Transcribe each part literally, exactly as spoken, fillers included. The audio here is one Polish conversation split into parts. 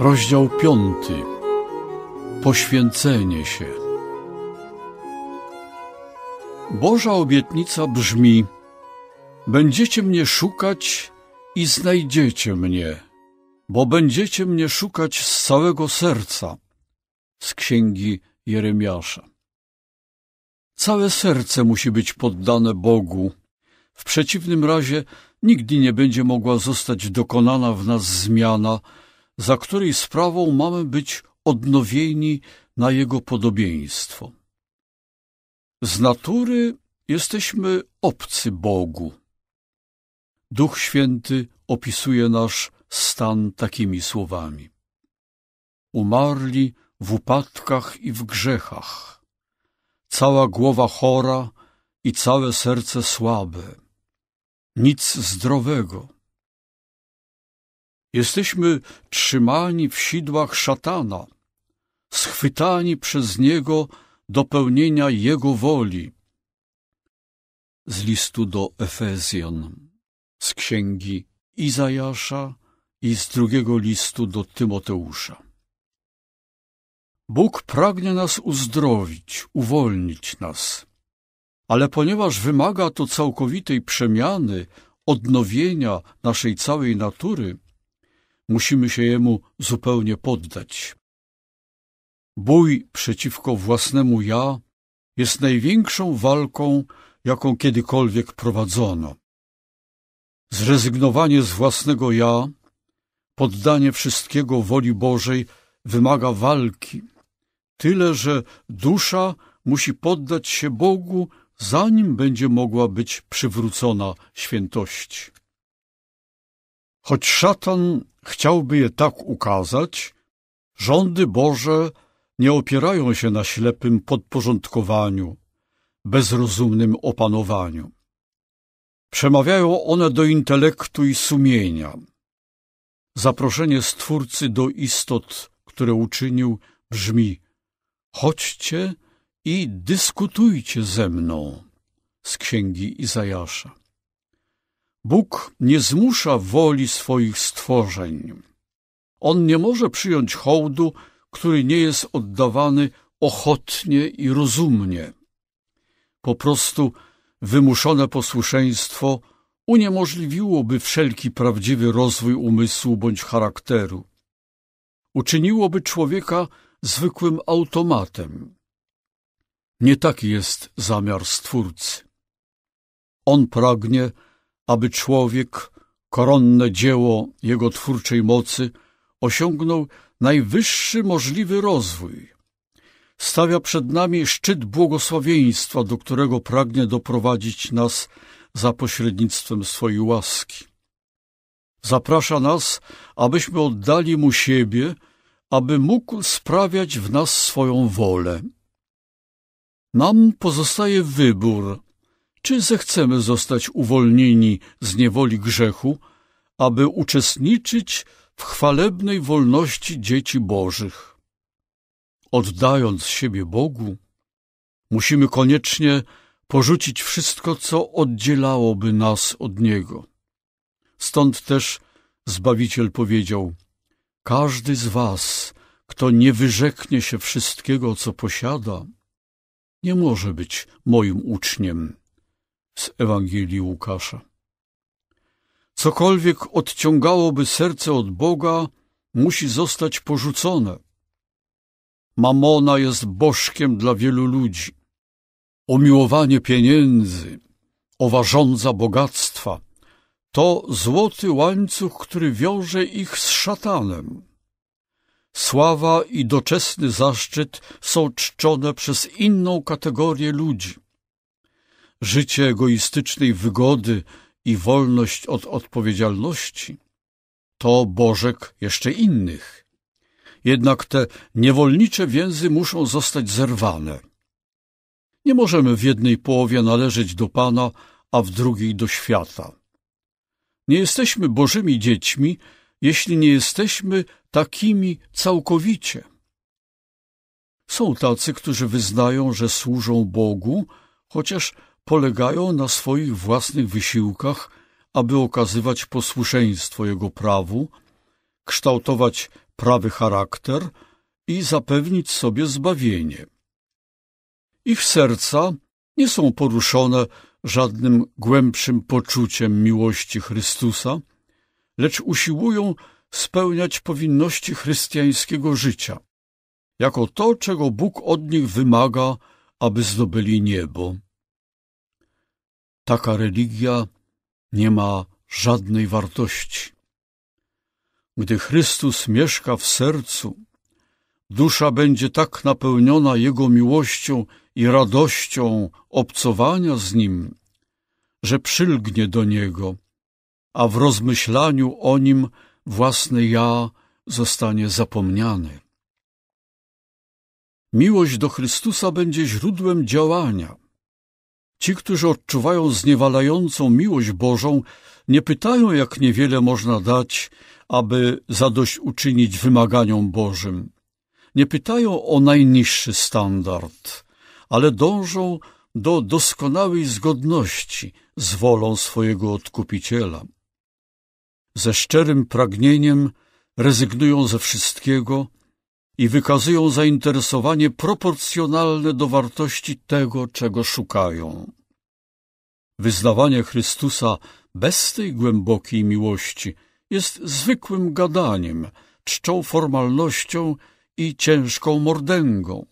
Rozdział piąty. Poświęcenie się. Boża obietnica brzmi: będziecie mnie szukać i znajdziecie mnie, bo będziecie mnie szukać z całego serca. Z księgi Jeremiasza. Całe serce musi być poddane Bogu. W przeciwnym razie nigdy nie będzie mogła zostać dokonana w nas zmiana, za której sprawą mamy być odnowieni na Jego podobieństwo. Z natury jesteśmy obcy Bogu. Duch Święty opisuje nasz stan takimi słowami: umarli w upadkach i w grzechach, cała głowa chora i całe serce słabe, nic zdrowego. Jesteśmy trzymani w sidłach szatana, schwytani przez niego do pełnienia jego woli. Z listu do Efezjan, z księgi Izajasza i z drugiego listu do Tymoteusza. Bóg pragnie nas uzdrowić, uwolnić nas, ale ponieważ wymaga to całkowitej przemiany, odnowienia naszej całej natury, musimy się Jemu zupełnie poddać. Bój przeciwko własnemu ja jest największą walką, jaką kiedykolwiek prowadzono. Zrezygnowanie z własnego ja, poddanie wszystkiego woli Bożej wymaga walki, tyle że dusza musi poddać się Bogu, zanim będzie mogła być przywrócona świętości. Choć szatan chciałby je tak ukazać, rządy Boże nie opierają się na ślepym podporządkowaniu, bezrozumnym opanowaniu. Przemawiają one do intelektu i sumienia. Zaproszenie Stwórcy do istot, które uczynił, brzmi: chodźcie i dyskutujcie ze mną. Z księgi Izajasza. Bóg nie zmusza woli swoich stworzeń. On nie może przyjąć hołdu, który nie jest oddawany ochotnie i rozumnie. Po prostu wymuszone posłuszeństwo uniemożliwiłoby wszelki prawdziwy rozwój umysłu bądź charakteru. Uczyniłoby człowieka zwykłym automatem. Nie taki jest zamiar Stwórcy. On pragnie, aby człowiek, koronne dzieło jego twórczej mocy, osiągnął najwyższy możliwy rozwój. Stawia przed nami szczyt błogosławieństwa, do którego pragnie doprowadzić nas za pośrednictwem swojej łaski. Zaprasza nas, abyśmy oddali Mu siebie, aby mógł sprawiać w nas swoją wolę. Nam pozostaje wybór, czy zechcemy zostać uwolnieni z niewoli grzechu, aby uczestniczyć w chwalebnej wolności dzieci Bożych. Oddając siebie Bogu, musimy koniecznie porzucić wszystko, co oddzielałoby nas od Niego. Stąd też Zbawiciel powiedział: każdy z was, kto nie wyrzeknie się wszystkiego, co posiada, nie może być moim uczniem. Z Ewangelii Łukasza. Cokolwiek odciągałoby serce od Boga, musi zostać porzucone. Mamona jest bożkiem dla wielu ludzi. Umiłowanie pieniędzy, owa żądza bogactwa, to złoty łańcuch, który wiąże ich z szatanem. Sława i doczesny zaszczyt są czczone przez inną kategorię ludzi. Życie egoistycznej wygody i wolność od odpowiedzialności to bożek jeszcze innych. Jednak te niewolnicze więzy muszą zostać zerwane. Nie możemy w jednej połowie należeć do Pana, a w drugiej do świata. Nie jesteśmy Bożymi dziećmi, jeśli nie jesteśmy takimi całkowicie. Są tacy, którzy wyznają, że służą Bogu, chociaż polegają na swoich własnych wysiłkach, aby okazywać posłuszeństwo Jego prawu, kształtować prawy charakter i zapewnić sobie zbawienie. Ich serca nie są poruszone żadnym głębszym poczuciem miłości Chrystusa, lecz usiłują spełniać powinności chrześcijańskiego życia, jako to, czego Bóg od nich wymaga, aby zdobyli niebo. Taka religia nie ma żadnej wartości. Gdy Chrystus mieszka w sercu, dusza będzie tak napełniona Jego miłością i radością obcowania z Nim, że przylgnie do Niego, a w rozmyślaniu o Nim własne ja zostanie zapomniane. Miłość do Chrystusa będzie źródłem działania. Ci, którzy odczuwają zniewalającą miłość Bożą, nie pytają, jak niewiele można dać, aby zadośćuczynić wymaganiom Bożym. Nie pytają o najniższy standard, ale dążą do doskonałej zgodności z wolą swojego Odkupiciela. Ze szczerym pragnieniem rezygnują ze wszystkiego i wykazują zainteresowanie proporcjonalne do wartości tego, czego szukają. Wyznawanie Chrystusa bez tej głębokiej miłości jest zwykłym gadaniem, czczą formalnością i ciężką mordęgą.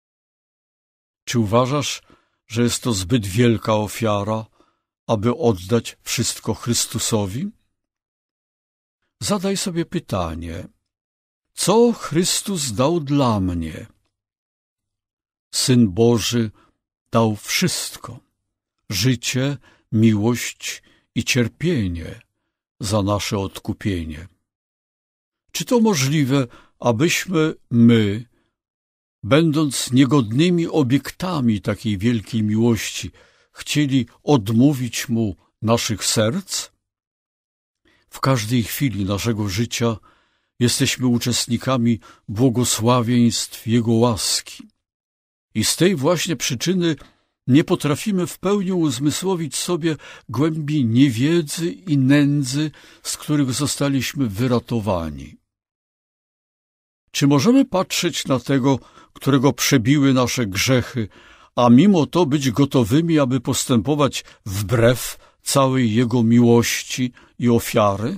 Czy uważasz, że jest to zbyt wielka ofiara, aby oddać wszystko Chrystusowi? Zadaj sobie pytanie, co Chrystus dał dla mnie? Syn Boży dał wszystko, życie, miłość i cierpienie za nasze odkupienie. Czy to możliwe, abyśmy my, będąc niegodnymi obiektami takiej wielkiej miłości, chcieli odmówić Mu naszych serc? W każdej chwili naszego życia jesteśmy uczestnikami błogosławieństw Jego łaski. I z tej właśnie przyczyny nie potrafimy w pełni uzmysłowić sobie głębi niewiedzy i nędzy, z których zostaliśmy wyratowani. Czy możemy patrzeć na tego, którego przebiły nasze grzechy, a mimo to być gotowymi, aby postępować wbrew całej Jego miłości i ofiary?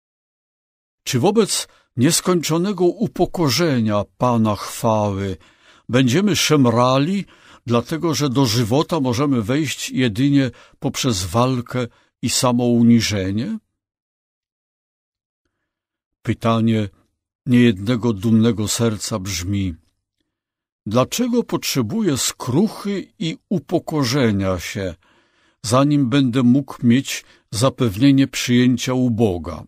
Czy wobec nieskończonego upokorzenia Pana chwały będziemy szemrali, dlatego że do żywota możemy wejść jedynie poprzez walkę i samouniżenie? Pytanie niejednego dumnego serca brzmi: dlaczego potrzebuję skruchy i upokorzenia się, zanim będę mógł mieć zapewnienie przyjęcia u Boga?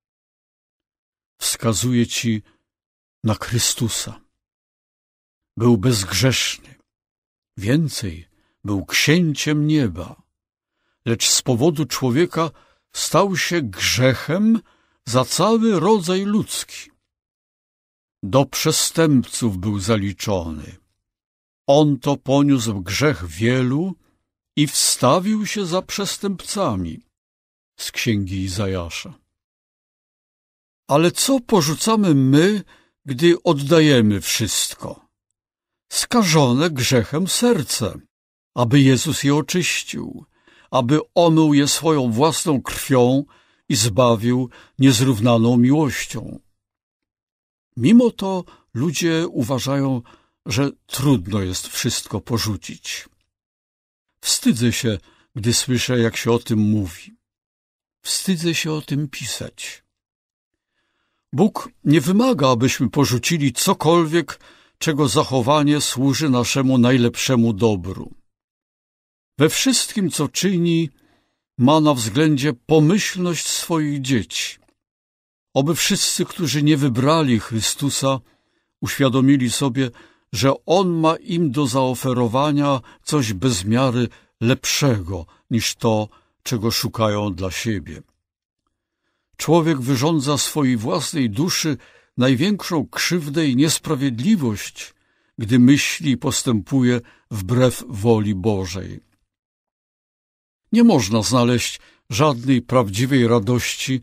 Wskazuje ci na Chrystusa. Był bezgrzeszny. Więcej, był księciem nieba, lecz z powodu człowieka stał się grzechem za cały rodzaj ludzki. Do przestępców był zaliczony. On to poniósł grzech wielu i wstawił się za przestępcami. Z księgi Izajasza. Ale co porzucamy my, gdy oddajemy wszystko? Skażone grzechem serce, aby Jezus je oczyścił, aby omył je swoją własną krwią i zbawił niezrównaną miłością. Mimo to ludzie uważają, że trudno jest wszystko porzucić. Wstydzę się, gdy słyszę, jak się o tym mówi. Wstydzę się o tym pisać. Bóg nie wymaga, abyśmy porzucili cokolwiek, czego zachowanie służy naszemu najlepszemu dobru. We wszystkim, co czyni, ma na względzie pomyślność swoich dzieci. Oby wszyscy, którzy nie wybrali Chrystusa, uświadomili sobie, że On ma im do zaoferowania coś bez miary lepszego niż to, czego szukają dla siebie. Człowiek wyrządza swojej własnej duszy największą krzywdę i niesprawiedliwość, gdy myśli i postępuje wbrew woli Bożej. Nie można znaleźć żadnej prawdziwej radości,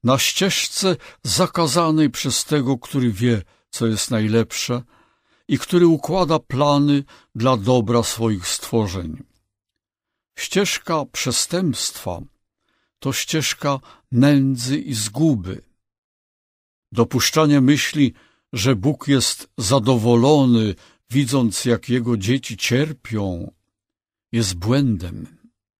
na ścieżce zakazanej przez tego, który wie, co jest najlepsze i który układa plany dla dobra swoich stworzeń. Ścieżka przestępstwa to ścieżka nędzy i zguby. Dopuszczanie myśli, że Bóg jest zadowolony, widząc, jak Jego dzieci cierpią, jest błędem.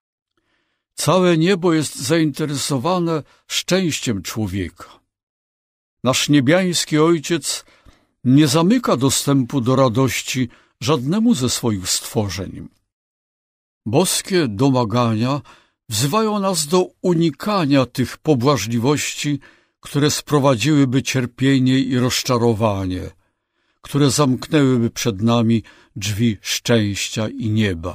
Całe niebo jest zainteresowane szczęściem człowieka. Nasz niebiański Ojciec nie zamyka dostępu do radości żadnemu ze swoich stworzeń. Boskie domagania wzywają nas do unikania tych pobłażliwości, które sprowadziłyby cierpienie i rozczarowanie, które zamknęłyby przed nami drzwi szczęścia i nieba.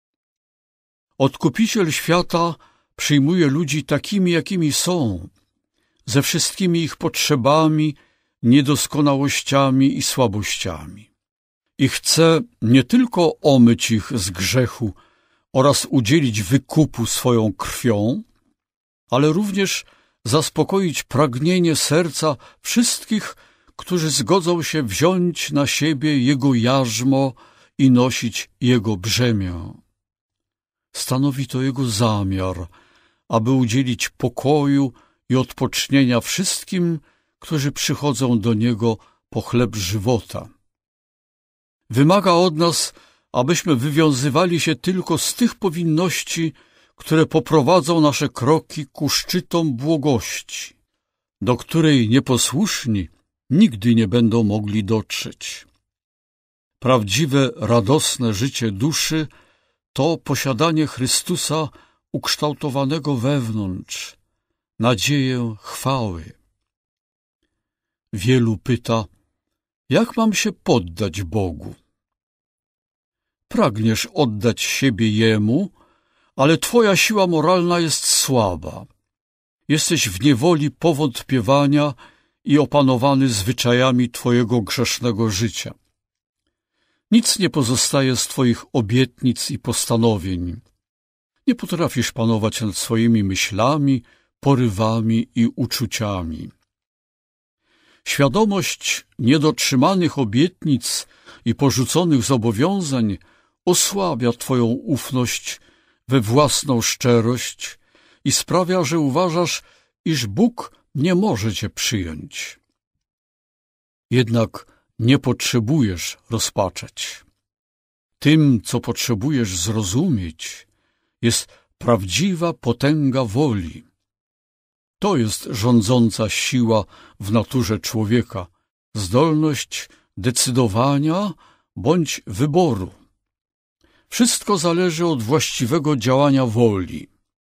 Odkupiciel świata przyjmuje ludzi takimi, jakimi są, ze wszystkimi ich potrzebami, niedoskonałościami i słabościami. I chce nie tylko omyć ich z grzechu oraz udzielić wykupu swoją krwią, ale również zaspokoić pragnienie serca wszystkich, którzy zgodzą się wziąć na siebie Jego jarzmo i nosić Jego brzemię. Stanowi to Jego zamiar, aby udzielić pokoju i odpocznienia wszystkim, którzy przychodzą do Niego po chleb żywota. Wymaga od nas, abyśmy wywiązywali się tylko z tych powinności, które poprowadzą nasze kroki ku szczytom błogości, do której nieposłuszni nigdy nie będą mogli dotrzeć. Prawdziwe, radosne życie duszy to posiadanie Chrystusa ukształtowanego wewnątrz, nadzieję chwały. Wielu pyta, jak mam się poddać Bogu? Pragniesz oddać siebie Jemu, ale twoja siła moralna jest słaba. Jesteś w niewoli powątpiewania i opanowany zwyczajami twojego grzesznego życia. Nic nie pozostaje z twoich obietnic i postanowień. Nie potrafisz panować nad swoimi myślami, porywami i uczuciami. Świadomość niedotrzymanych obietnic i porzuconych zobowiązań osłabia twoją ufność we własną szczerość i sprawia, że uważasz, iż Bóg nie może cię przyjąć. Jednak nie potrzebujesz rozpaczać. Tym, co potrzebujesz zrozumieć, jest prawdziwa potęga woli. To jest rządząca siła w naturze człowieka, zdolność decydowania bądź wyboru. Wszystko zależy od właściwego działania woli.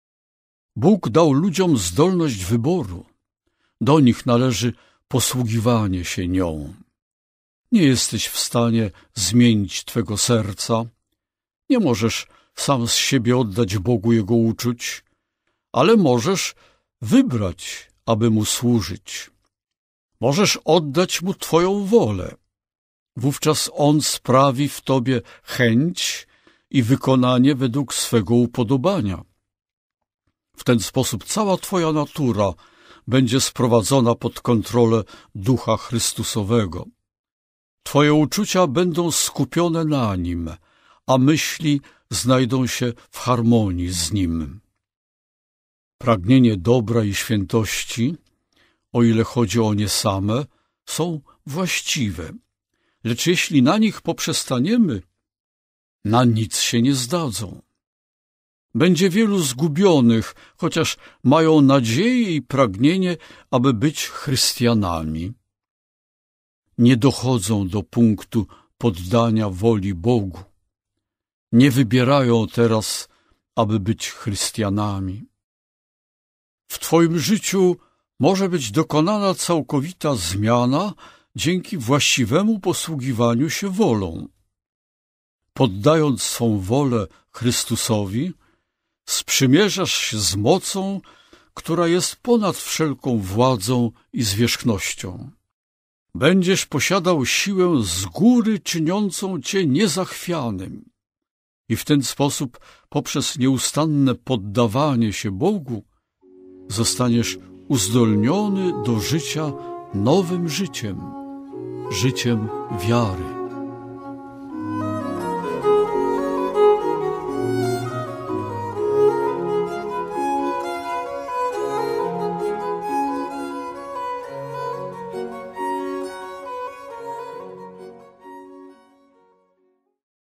Bóg dał ludziom zdolność wyboru. Do nich należy posługiwanie się nią. Nie jesteś w stanie zmienić twego serca. Nie możesz sam z siebie oddać Bogu Jego uczuć, ale możesz wybrać, aby Mu służyć. Możesz oddać Mu twoją wolę. Wówczas On sprawi w tobie chęć i wykonanie według swego upodobania. W ten sposób cała twoja natura będzie sprowadzona pod kontrolę Ducha Chrystusowego. Twoje uczucia będą skupione na Nim, a myśli znajdą się w harmonii z Nim. Pragnienie dobra i świętości, o ile chodzi o nie same, są właściwe, lecz jeśli na nich poprzestaniemy, na nic się nie zdadzą. Będzie wielu zgubionych, chociaż mają nadzieję i pragnienie, aby być chrześcijanami. Nie dochodzą do punktu poddania woli Bogu. Nie wybierają teraz, aby być chrześcijanami. W twoim życiu może być dokonana całkowita zmiana dzięki właściwemu posługiwaniu się wolą. Poddając swą wolę Chrystusowi, sprzymierzasz się z mocą, która jest ponad wszelką władzą i zwierzchnością. Będziesz posiadał siłę z góry czyniącą cię niezachwianym i w ten sposób poprzez nieustanne poddawanie się Bogu zostaniesz uzdolniony do życia nowym życiem, życiem wiary.